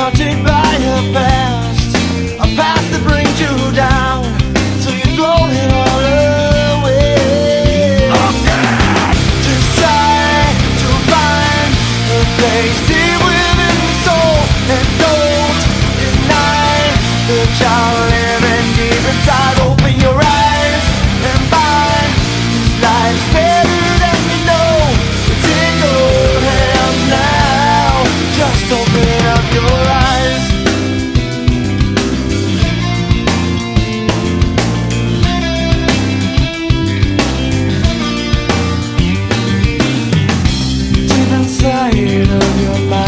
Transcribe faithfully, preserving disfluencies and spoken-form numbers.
haunted by a past, a past that brings you down, so you throw it all away. Just try to find a place deep within the soul, and don't deny the child living deep inside. Open your eyes and find this life's better than you know. It's in your hands now. Just open up your eyes. Deep inside of your mind,